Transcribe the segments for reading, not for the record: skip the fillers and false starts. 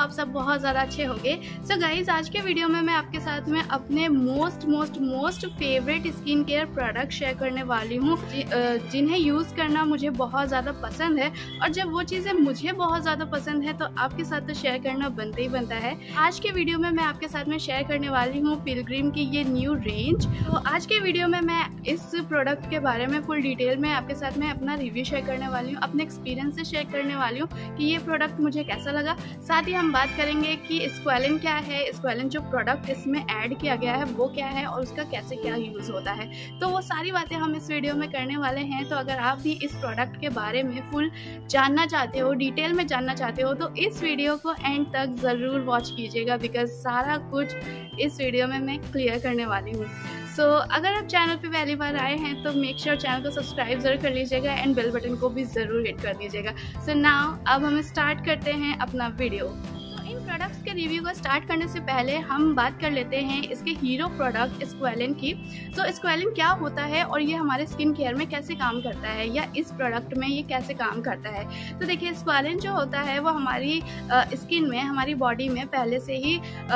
आप सब बहुत ज़्यादा अच्छे होंगे। सो गाइज, आज के वीडियो में मैं आपके साथ में अपने most favourite skin care product share करने वाली हूँ, जिन्हें यूज़ करना मुझे बहुत ज़्यादा पसंद है। और जब वो चीज़ें मुझे बहुत ज़्यादा पसंद है तो आपके साथ तो शेयर करना बनता ही बनता है। आज के वीडियो में मैं आपके साथ में शेयर करने वाली हूँ पिलग्रिम की ये न्यू रेंज। तो आज के वीडियो में मैं इस प्रोडक्ट के बारे में फुल डिटेल में आपके साथ में अपना रिव्यू शेयर करने वाली हूँ, अपने एक्सपीरियंस से शेयर करने वाली हूँ कि ये प्रोडक्ट मुझे कैसा लगा। साथ ही हम बात करेंगे कि स्क्वेलिन क्या है, स्क्वेलिन जो प्रोडक्ट इसमें ऐड किया गया है वो क्या है और उसका कैसे क्या यूज़ होता है। तो वो सारी बातें हम इस वीडियो में करने वाले हैं। तो अगर आप भी इस प्रोडक्ट के बारे में फुल जानना चाहते हो, डिटेल में जानना चाहते हो, तो इस वीडियो को एंड तक ज़रूर वॉच कीजिएगा, बिकॉज सारा कुछ इस वीडियो में मैं क्लियर करने वाली हूँ। सो अगर आप चैनल पे पहली बार आए हैं तो मेक श्योर चैनल को सब्सक्राइब ज़रूर कर लीजिएगा एंड बेल बटन को भी ज़रूर हिट कर दीजिएगा। सो नाउ अब हम स्टार्ट करते हैं अपना वीडियो। इन प्रोडक्ट्स के रिव्यू को स्टार्ट करने से पहले हम बात कर लेते हैं इसके हीरो प्रोडक्ट स्क्वेलिन की। तो स्क्वेलिन क्या होता है और ये हमारे स्किन केयर में कैसे काम करता है, या इस प्रोडक्ट में ये कैसे काम करता है। तो देखिए, स्क्वेलिन जो होता है वो हमारी स्किन में, हमारी बॉडी में पहले से ही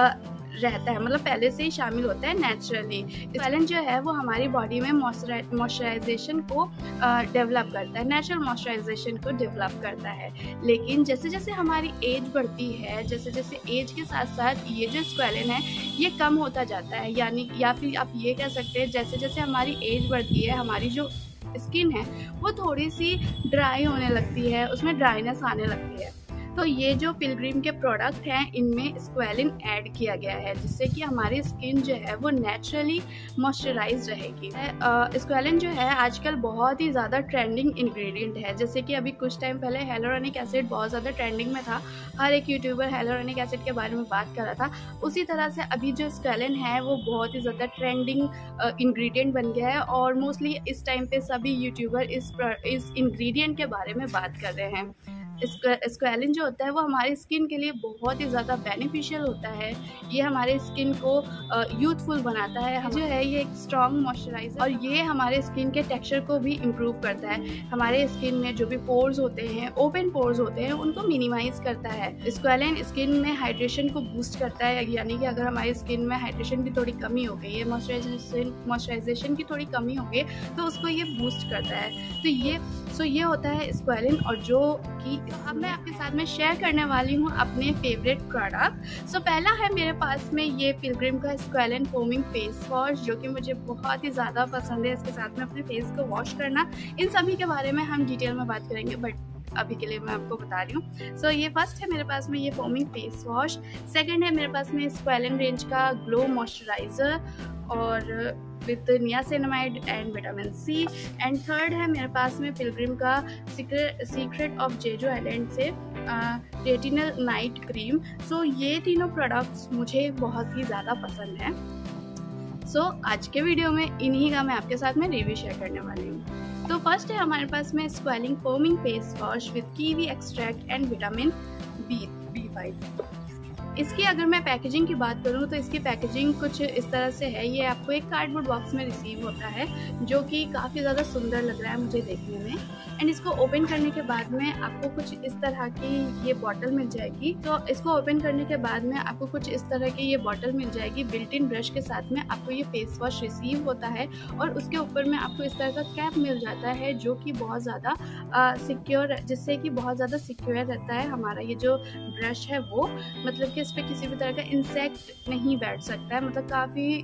रहता है, मतलब पहले से ही शामिल होता है नेचुरली। स्क्वेलिन जो है वो हमारी बॉडी में मॉइस्चराइजेशन को डेवलप करता है, नेचुरल मॉइस्चराइजेशन को डेवलप करता है। लेकिन जैसे जैसे हमारी एज बढ़ती है, जैसे जैसे एज के साथ साथ ये जो स्क्वेलिन है ये कम होता जाता है, यानी या फिर आप ये कह सकते हैं जैसे जैसे हमारी एज बढ़ती है हमारी जो स्किन है वो थोड़ी सी ड्राई होने लगती है, उसमें ड्राइनेस आने लगती है। तो ये जो पिलग्रिम के प्रोडक्ट हैं इनमें स्क्वेलिन ऐड किया गया है, जिससे कि हमारी स्किन जो है वो नेचुरली मॉइस्चराइज रहेगी। स्क्वेलिन जो है आजकल बहुत ही ज़्यादा ट्रेंडिंग इंग्रेडिएंट है। जैसे कि अभी कुछ टाइम पहले hyaluronic एसिड बहुत ज़्यादा ट्रेंडिंग में था, हर एक यूट्यूबर hyaluronic एसिड के बारे में बात कर रहा था। उसी तरह से अभी जो स्क्वेलिन है वो बहुत ही ज़्यादा ट्रेंडिंग इंग्रेडिएंट बन गया है और मोस्टली इस टाइम पे सभी यूट्यूबर इस इंग्रेडिएंट के बारे में बात कर रहे हैं। स्क्वेलिन जो होता है वो हमारी स्किन के लिए बहुत ही ज़्यादा बेनिफिशियल होता है। ये हमारे स्किन को यूथफुल बनाता है, जो है ये एक स्ट्रॉन्ग मॉइस्चराइजर, और ये हमारे स्किन के टेक्सचर को भी इम्प्रूव करता है। हमारे स्किन में जो भी पोर्स होते हैं, ओपन पोर्स होते हैं, उनको मिनिमाइज करता है। स्क्वेलिन स्किन में हाइड्रेशन को बूस्ट करता है, यानी कि अगर हमारी स्किन में हाइड्रेशन की थोड़ी कमी हो गई है, मॉइस्चराइजेशन की थोड़ी कमी हो गई तो उसको ये बूस्ट करता है। तो ये होता है स्क्वेलिन, और जो कि अब मैं आपके साथ में शेयर करने वाली हूँ अपने फेवरेट प्रोडक्ट। सो पहला है मेरे पास में ये पिलग्रिम का स्क्वेलिन फोमिंग फेस वॉश, जो कि मुझे बहुत ही ज़्यादा पसंद है इसके साथ में अपने फेस को वॉश करना। इन सभी के बारे में हम डिटेल में बात करेंगे, बट अभी के लिए मैं आपको बता रही हूँ। सो ये फर्स्ट है मेरे पास में ये फोमिंग फेस वॉश। सेकंड है मेरे पास में स्क्वेलिन रेंज का ग्लो मॉइस्चराइज़र और with niacinamide and vitamin C. And third है मेरे पास में पिलग्रिम का सीक्रेट ऑफ जेजो आइलैंड से रेटिनल नाइट क्रीम। सो ये तीनों प्रोडक्ट्स मुझे बहुत ही ज़्यादा पसंद हैं। सो आज के वीडियो में इन्हीं का मैं आपके साथ में रिव्यू शेयर करने वाली हूँ। तो फर्स्ट है हमारे पास में squalane foaming face wash with kiwi extract and vitamin B5। इसकी अगर मैं पैकेजिंग की बात करूं तो इसकी पैकेजिंग कुछ इस तरह से है। ये आपको एक कार्डबोर्ड बॉक्स में रिसीव होता है, जो कि काफ़ी ज़्यादा सुंदर लग रहा है मुझे देखने में। एंड इसको ओपन करने के बाद में आपको कुछ इस तरह की ये बॉटल मिल जाएगी। तो इसको ओपन करने के बाद में आपको कुछ इस तरह की ये बॉटल मिल जाएगी। बिल्ट इन ब्रश के साथ में आपको ये फेस वॉश रिसीव होता है और उसके ऊपर में आपको इस तरह का कैप मिल जाता है, जो कि बहुत ज़्यादा सिक्योर, जिससे कि बहुत ज़्यादा सिक्योर रहता है हमारा ये जो ब्रश है वो, मतलब कि इस पर किसी भी तरह का इंसेक्ट नहीं बैठ सकता है। मतलब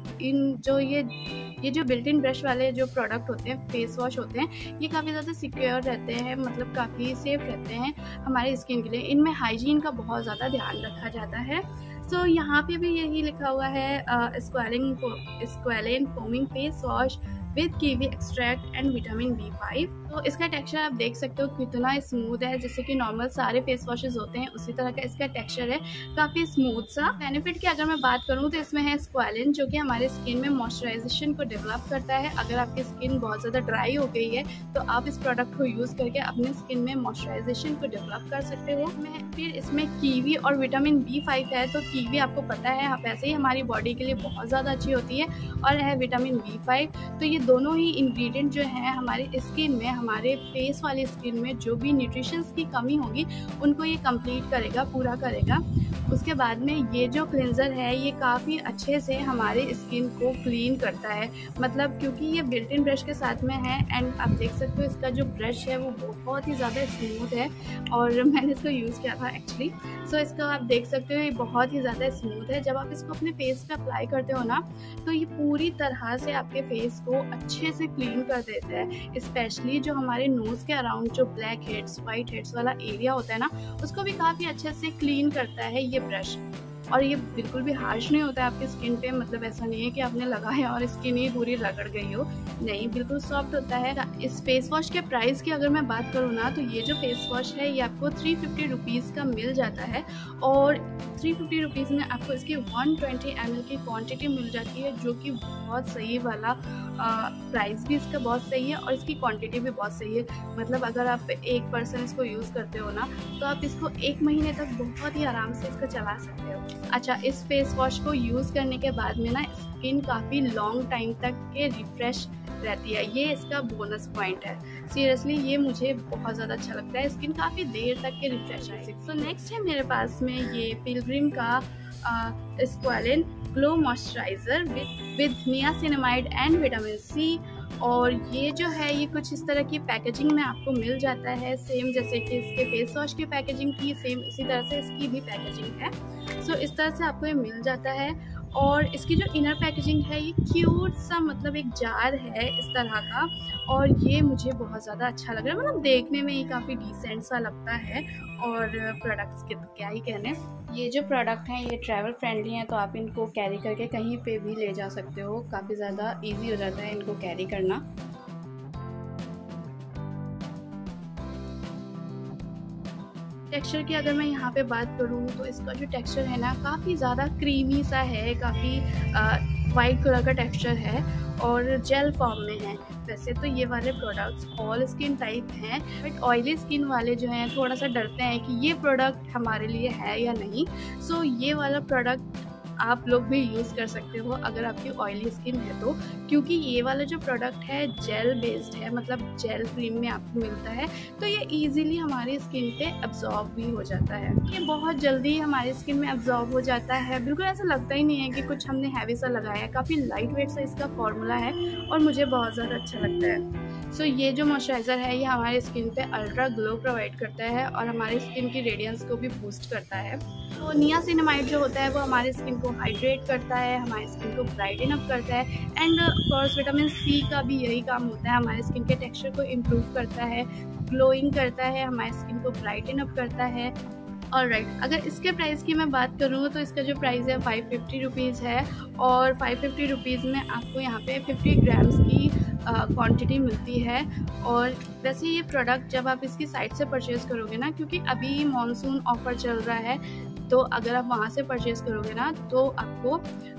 काफ़ी ये जो बिल्ट इन ब्रश वाले जो प्रोडक्ट होते हैं, फेस वॉश होते हैं, ये काफ़ी ज़्यादा सिक्योर रहते हैं, मतलब काफ़ी सेफ रहते हैं हमारी स्किन के लिए। इनमें हाइजीन का बहुत ज़्यादा ध्यान रखा जाता है। सो यहाँ पे भी यही लिखा हुआ है squalane foaming face wash with kiwi extract and vitamin B5। तो इसका टेक्सचर आप देख सकते हो कितना स्मूथ है, जैसे कि नॉर्मल सारे फेस वॉशेस होते हैं उसी तरह का इसका टेक्सचर है, काफ़ी स्मूथ सा। बेनिफिट की अगर मैं बात करूँ तो इसमें है स्क्वेलिन, जो कि हमारे स्किन में मॉइस्चराइजेशन को डेवलप करता है। अगर आपकी स्किन बहुत ज़्यादा ड्राई हो गई है तो आप इस प्रोडक्ट को यूज़ करके अपने स्किन में मॉइस्चराइजेशन को डेवलप कर सकते हो। फिर इसमें कीवी और विटामिन B5 है। तो कीवी आपको पता है वैसे ही हमारी बॉडी के लिए बहुत ज़्यादा अच्छी होती है, और है विटामिन B5। तो ये दोनों ही इंग्रेडिएंट जो हैं हमारी स्किन में, हमारे फेस वाली स्किन में जो भी न्यूट्रिशंस की कमी होगी उनको ये कंप्लीट करेगा, पूरा करेगा। उसके बाद में ये जो क्लिनज़र है ये काफ़ी अच्छे से हमारे स्किन को क्लीन करता है, मतलब क्योंकि ये बिल्ट इन ब्रश के साथ में है। एंड आप देख सकते हो इसका जो ब्रश है वो बहुत ही ज़्यादा स्मूथ है और मैंने इसको यूज़ किया था एक्चुअली। सो इसका आप देख सकते हो ये बहुत ही ज़्यादा स्मूथ है। जब आप इसको अपने फेस पे अप्लाई करते हो ना तो ये पूरी तरह से आपके फेस को अच्छे से क्लीन कर देता है। स्पेशली जो हमारे नोज़ के अराउंड जो ब्लैक हेड्स, वाइट हेड्स वाला एरिया होता है ना, उसको भी काफ़ी अच्छे से क्लीन करता है ये ब्रश। और ये बिल्कुल भी हार्श नहीं होता है आपकी स्किन पे, मतलब ऐसा नहीं है कि आपने लगाया और स्किन ही पूरी रगड़ गई हो, नहीं, बिल्कुल सॉफ्ट होता है। इस फेस वॉश के प्राइस की अगर मैं बात करूँ ना तो ये जो फेस वॉश है ये आपको 350 रुपीज़ का मिल जाता है और 350 रुपीज़ में आपको इसकी 120 ml की क्वांटिटी मिल जाती है, जो कि बहुत सही वाला प्राइस भी इसका बहुत सही है और इसकी क्वांटिटी भी बहुत सही है। मतलब अगर आप एक पर्सन इसको यूज़ करते हो ना तो आप इसको 1 महीने तक बहुत ही आराम से इसको चला सकते हो। अच्छा, इस फेस वॉश को यूज़ करने के बाद में ना स्किन काफ़ी लॉन्ग टाइम तक के रिफ्रेश रहती है, ये इसका बोनस पॉइंट है। सीरियसली ये मुझे बहुत ज़्यादा अच्छा लगता है, स्किन काफ़ी देर तक के रिफ्रेश है। सो नेक्स्ट है मेरे पास में ये पिलग्रिम का squalane glow moisturiser with niacinamide and vitamin C. और ये जो है ये कुछ इस तरह की पैकेजिंग में आपको मिल जाता है, सेम जैसे कि इसके फेस वॉश की पैकेजिंग की, सेम इसी तरह से इसकी भी पैकेजिंग है। सो इस तरह से आपको ये मिल जाता है। और इसकी जो इनर पैकेजिंग है ये क्यूट सा, मतलब एक जार है इस तरह का, और ये मुझे बहुत ज़्यादा अच्छा लग रहा है। मतलब देखने में ये काफ़ी डिसेंट सा लगता है और प्रोडक्ट्स के तो क्या ही कहने। ये जो प्रोडक्ट हैं ये ट्रैवल फ्रेंडली हैं, तो आप इनको कैरी करके कहीं पे भी ले जा सकते हो, काफ़ी ज़्यादा इजी हो जाता है इनको कैरी करना। टेक्सचर की अगर मैं यहाँ पे बात करूँ तो इसका जो टेक्सचर है ना काफ़ी ज़्यादा क्रीमी सा है, काफ़ी वाइट कलर का टेक्सचर है और जेल फॉर्म में है। वैसे तो ये वाले प्रोडक्ट्स ऑल स्किन टाइप हैं, बट ऑयली स्किन वाले जो हैं थोड़ा सा डरते हैं कि ये प्रोडक्ट हमारे लिए है या नहीं। सो ये वाला प्रोडक्ट आप लोग भी यूज़ कर सकते हो अगर आपकी ऑयली स्किन है तो, क्योंकि ये वाला जो प्रोडक्ट है जेल बेस्ड है, मतलब जेल क्रीम में आपको मिलता है, तो ये इजीली हमारी स्किन पे अब्जॉर्ब भी हो जाता है। ये बहुत जल्दी हमारी स्किन में अब्जॉर्ब हो जाता है, बिल्कुल ऐसा लगता ही नहीं है कि कुछ हमने हैवी सा लगाया है। काफ़ी लाइट वेट सा इसका फॉर्मूला है और मुझे बहुत ज़्यादा अच्छा लगता है। सो ये जो मॉइस्चराइज़र है ये हमारे स्किन पे अल्ट्रा ग्लो प्रोवाइड करता है और हमारी स्किन की रेडियंस को भी बूस्ट करता है। तो नियासिनामाइड जो होता है वो हमारी स्किन को हाइड्रेट करता है, हमारी स्किन को ब्राइटन अप करता है। एंड ऑफकोर्स विटामिन सी का भी यही काम होता है, हमारे स्किन के टेक्सचर को इम्प्रूव करता है, ग्लोइंग करता है, हमारी स्किन को ब्राइटन अप करता है। ऑलराइट, अगर इसके प्राइस की मैं बात करूँ तो इसका जो प्राइस है 550 रुपीज़ है और 550 रुपीज़ में आपको यहाँ पे 50 ग्राम्स की क्वांटिटी मिलती है। और वैसे ये प्रोडक्ट जब आप इसकी साइट से परचेज़ करोगे ना, क्योंकि अभी मॉनसून ऑफ़र चल रहा है, तो अगर आप वहाँ से परचेज़ करोगे ना तो आपको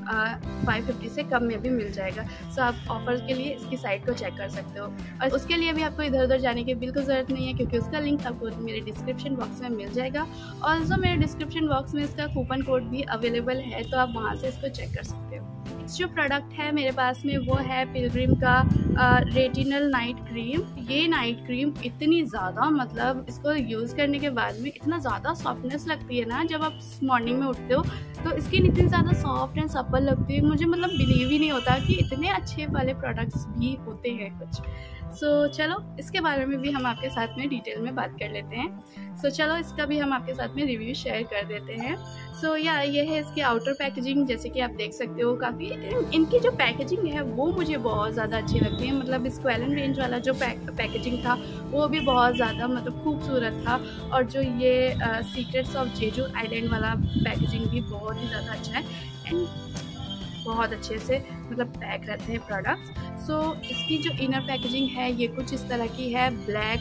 550 से कम में भी मिल जाएगा। सो आप ऑफर के लिए इसकी साइट को चेक कर सकते हो और उसके लिए भी आपको इधर उधर जाने की बिल्कुल ज़रूरत नहीं है, क्योंकि उसका लिंक आपको मेरे डिस्क्रिप्शन बॉक्स में मिल जाएगा। ऑल्सो मेरे डिस्क्रिप्शन बॉक्स में इसका कूपन कोड भी अवेलेबल है, तो आप वहाँ से इसको चेक कर सकते हो। जो प्रोडक्ट है मेरे पास में वो है पिलग्रिम का रेटिनल नाइट क्रीम। ये नाइट क्रीम इतनी ज़्यादा, मतलब इसको यूज़ करने के बाद में इतना ज़्यादा सॉफ्टनेस लगती है ना, जब आप मॉर्निंग में उठते हो तो स्किन इतनी ज़्यादा सॉफ्ट एंड सपल लगती है, मुझे मतलब बिलीव ही नहीं होता कि इतने अच्छे वाले प्रोडक्ट्स भी होते हैं कुछ। सो चलो इसके बारे में भी हम आपके साथ में डिटेल में बात कर लेते हैं। सो चलो इसका भी हम आपके साथ में रिव्यू शेयर कर देते हैं। सो ये है इसकी आउटर पैकेजिंग, जैसे कि आप देख सकते हो काफ़ी इनकी जो पैकेजिंग है वो मुझे बहुत ज़्यादा अच्छी लगती है। मतलब स्क्वालिन रेंज वाला जो पैकेजिंग था वो भी बहुत ज़्यादा मतलब खूबसूरत था, और जो ये सीक्रेट्स ऑफ जेजू आइलैंड वाला पैकेजिंग भी बहुत ही ज़्यादा अच्छा है एंड बहुत अच्छे से मतलब पैक रहते हैं प्रोडक्ट्स। सो इसकी जो इनर पैकेजिंग है ये कुछ इस तरह की है,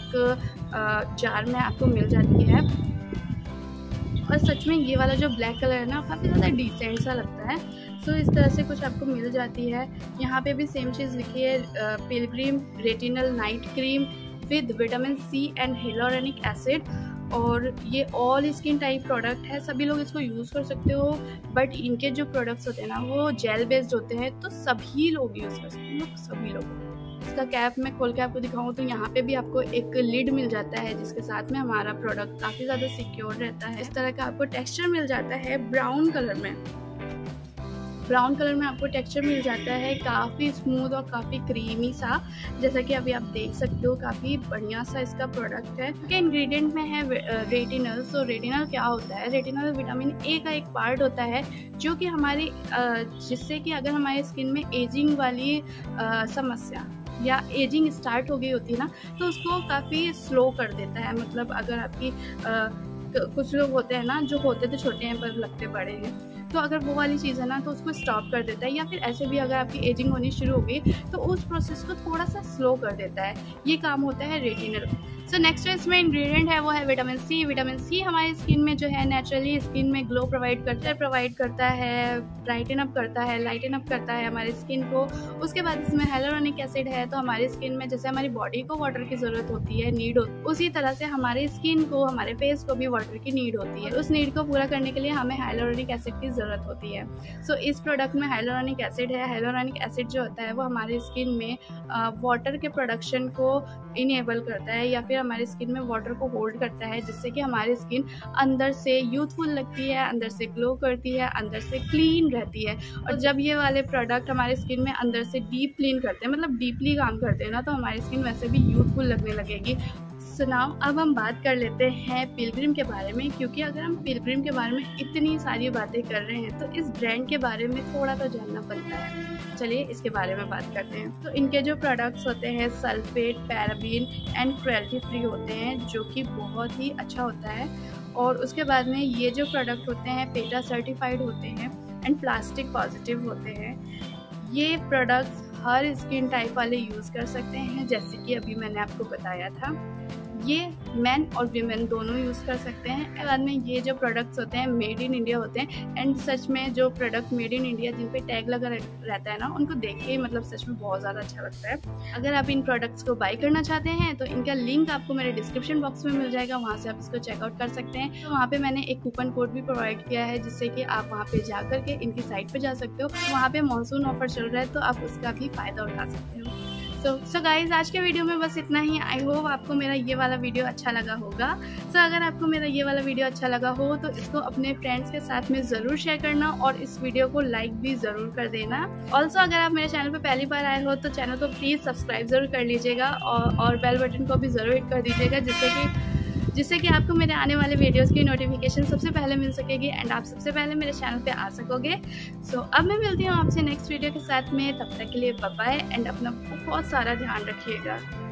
ब्लैक जार में आपको मिल जाती है। और सच में ये वाला जो ब्लैक कलर है ना काफ़ी ज़्यादा डिसेंट सा लगता है। सो इस तरह से कुछ आपको मिल जाती है। यहाँ पे भी सेम चीज़ लिखी है, Pilgrim retinal night cream with vitamin C and hyaluronic acid. और ये ऑल स्किन टाइप प्रोडक्ट है, सभी लोग इसको यूज़ कर सकते हो, बट इनके जो प्रोडक्ट्स होते हैं ना वो जेल बेस्ड होते हैं, तो सभी लोग यूज़ कर सकते हैं, सभी लोग। इसका कैप मैं खोल के आपको दिखाऊं तो यहाँ पे भी आपको एक लिड मिल जाता है, जिसके साथ में हमारा प्रोडक्ट काफ़ी ज़्यादा सिक्योर रहता है। इस तरह का आपको टेक्सचर मिल जाता है ब्राउन कलर में। ब्राउन कलर में आपको टेक्सचर मिल जाता है, काफ़ी स्मूथ और काफ़ी क्रीमी सा, जैसा कि अभी आप देख सकते हो। काफ़ी बढ़िया सा इसका प्रोडक्ट है। इसके इंग्रेडिएंट में है रेटिनल। सो रेटिनल क्या होता है? रेटिनल विटामिन ए का एक पार्ट होता है जो कि हमारी जिससे कि अगर हमारी स्किन में एजिंग वाली समस्या या एजिंग स्टार्ट हो गई होती है ना, तो उसको काफ़ी स्लो कर देता है। मतलब अगर आपकी कुछ लोग होते हैं ना जो होते तो छोटे हैं पर लगते बड़े हैं, तो अगर वो वाली चीज़ है ना तो उसको स्टॉप कर देता है। या फिर ऐसे भी अगर आपकी एजिंग होनी शुरू हो गई तो उस प्रोसेस को थोड़ा सा स्लो कर देता है। ये काम होता है रेटिनल। सो नेक्स्ट जो इसमें इंग्रेडिएंट है वो है विटामिन सी। विटामिन सी हमारी स्किन में जो है नेचुरली स्किन में ग्लो प्रोवाइड करता है, ब्राइटन अप करता है, लाइटन अप करता है हमारी स्किन को। उसके बाद इसमें हाइलुरोनिक एसिड है। तो हमारी स्किन में जैसे हमारी बॉडी को वाटर की ज़रूरत होती है, नीड होती है, उसी तरह से हमारी स्किन को, हमारे फेस को भी वाटर की नीड होती है। उस नीड को पूरा करने के लिए हमें हाइलुरोनिक एसिड की ज़रूरत होती है। सो इस प्रोडक्ट में हाइलुरोनिक एसिड है। हाइलुरोनिक एसिड जो होता है वो हमारी स्किन में वाटर के प्रोडक्शन को इनेबल करता है या फिर हमारी स्किन में वाटर को होल्ड करता है, जिससे कि हमारी स्किन अंदर से यूथफुल लगती है, अंदर से ग्लो करती है, अंदर से क्लीन रहती है। और जब ये वाले प्रोडक्ट हमारी स्किन में अंदर से डीप क्लीन करते हैं, मतलब डीपली काम करते हैं ना, तो हमारी स्किन वैसे भी यूथफुल लगने लगेगी। सुनाओ अब हम बात कर लेते हैं पिलग्रिम के बारे में, क्योंकि अगर हम पिलग्रिम के बारे में इतनी सारी बातें कर रहे हैं तो इस ब्रांड के बारे में थोड़ा तो जानना बनता है। चलिए इसके बारे में बात करते हैं। तो इनके जो प्रोडक्ट्स होते हैं sulphate, paraben and cruelty free होते हैं, जो कि बहुत ही अच्छा होता है। और उसके बाद में ये जो प्रोडक्ट होते हैं पेटा सर्टिफाइड होते हैं एंड प्लास्टिक पॉजिटिव होते हैं। ये प्रोडक्ट्स हर स्किन टाइप वाले यूज़ कर सकते हैं, जैसे कि अभी मैंने आपको बताया था। ये मेन और वीमेन दोनों यूज़ कर सकते हैं। बाद में ये जो प्रोडक्ट्स होते हैं मेड इन इंडिया होते हैं। एंड सच में जो प्रोडक्ट मेड इन इंडिया जिन पे टैग लगा रहता है ना, उनको देख के मतलब सच में बहुत ज़्यादा अच्छा लगता है। अगर आप इन प्रोडक्ट्स को बाय करना चाहते हैं तो इनका लिंक आपको मेरे डिस्क्रिप्शन बॉक्स में मिल जाएगा, वहाँ से आप इसको चेकआउट कर सकते हैं। तो वहाँ पे मैंने एक कूपन कोड भी प्रोवाइड किया है, जिससे कि आप वहाँ पे जा करके इनकी साइट पे जा सकते हो। वहाँ पे मॉनसून ऑफर चल रहा है, तो आप उसका भी फ़ायदा उठा सकते हो। सो गाइज आज के वीडियो में बस इतना ही। आई होप आपको मेरा ये वाला वीडियो अच्छा लगा होगा। अगर आपको मेरा ये वाला वीडियो अच्छा लगा हो तो इसको अपने फ्रेंड्स के साथ में ज़रूर शेयर करना और इस वीडियो को लाइक भी ज़रूर कर देना। ऑल्सो अगर आप मेरे चैनल पे पहली बार आए हो तो चैनल को प्लीज़ सब्सक्राइब ज़रूर कर लीजिएगा और बेल बटन को भी ज़रूर हिट कर दीजिएगा, जिससे कि आपको मेरे आने वाले वीडियोस की नोटिफिकेशन सबसे पहले मिल सकेगी एंड आप सबसे पहले मेरे चैनल पे आ सकोगे। अब मैं मिलती हूँ आपसे नेक्स्ट वीडियो के साथ में। तब तक के लिए बाय बाय एंड अपना बहुत सारा ध्यान रखिएगा।